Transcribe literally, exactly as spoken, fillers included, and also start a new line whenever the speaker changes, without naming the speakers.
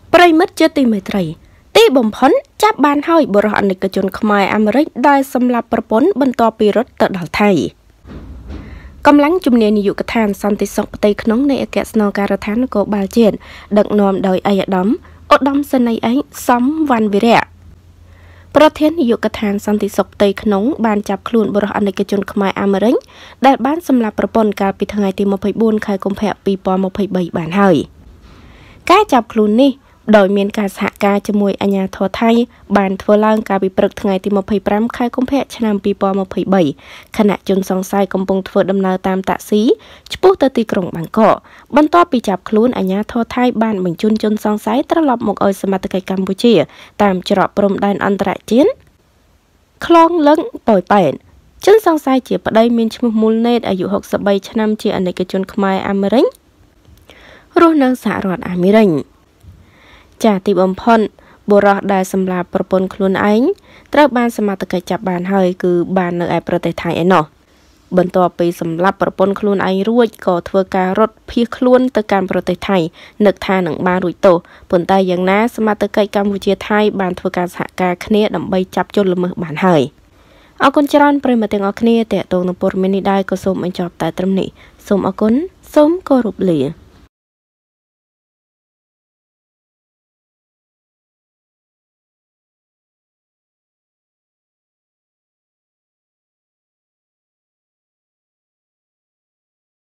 ប្រិមិត្តជាទីមេត្រីទីបំផុតចាប់បានហើយបុរសអនិកជនខ្មែរអាមេរិកដែលសម្លាប់ប្រពន្ធបន្ទាប់ពីរត់ទៅដល់ថៃកម្លាំងជំនាញនាយកដ្ឋានសន្តិសុខផ្ទៃក្នុងនៃអគ្គស្នងការដ្ឋាននគរបាលជាតិដឹកនាំដោយឯកឧត្តមឧត្តមសេនីយ៍ឯកសំវណ្ណវីរៈប្រធាននាយកដ្ឋានសន្តិសុខផ្ទៃក្នុងបានចាប់ខ្លួនបុរសអនិកជនខ្មែរអាមេរិកដែលបានសម្លាប់ប្រពន្ធកាលពីថ្ងៃទីម្ភៃបួនខែកុម្ភៈពីរពាន់ម្ភៃបីបានហើយការចាប់ខ្លួននេះដោយមានការសហការជាមួយអាជ្ញាធរថៃបានធ្វើឡើងកាលពីព្រឹកថ្ងៃទីម្ភៃប្រាំខែកុម្ភៈឆ្នាំពីរពាន់ម្ភៃបីខណៈជនសង្ស័យកំពុងធ្វើដំណើរតាមតាក់ស៊ីឆ្ពោះទៅទីក្រុងបាងកកបន្ទាប់ពីចាប់ខ្លួនអាជ្ញាធរថៃបានបញ្ជូនជនសង្ស័យត្រឡប់មកឲ្យសមត្ថកិច្ចកម្ពុជាតាមច្រកព្រំដែនអន្តរជាតិខ្លងលឹងប៉ោយប៉ែនជនសង្ស័យជាប្តីមានឈ្មោះមូលណេតអាយុហុកសិបបីឆ្នាំជាអនិកជនខ្មែរអាមេរិករស់នៅសហរដ្ឋអាមេរិកចាទីបំផុតបុរសដែលសម្លាប់ប្រពន្ធខ្លួនឯងត្រូវបានសមត្ថកិច្ចចាប់បានហើយគឺបាននៅឯប្រទេសថៃឯណោះបន្ទាប់ពីសម្លាប់ប្រពន្ធខ្លួនឯងរួចក៏ធ្វើការរត់ភៀសខ្លួនទៅកាន់ប្រទេសថៃនឹកថានឹងបានរួចទោសប៉ុន្តែយ៉ាងណាសមត្ថកិច្ចកម្ពុជាថៃបានធ្វើការសហការគ្នាដើម្បីចាប់ជនល្មើសបានហើយអរគុណច្រើនប្រិយមិត្តទាំងអស់គ្នាតេតងនឹងព័ត៌មាននេះដែរក៏សូមបញ្ចប់តែត្រឹមនេះសូមអរគុណសូមគោរពលា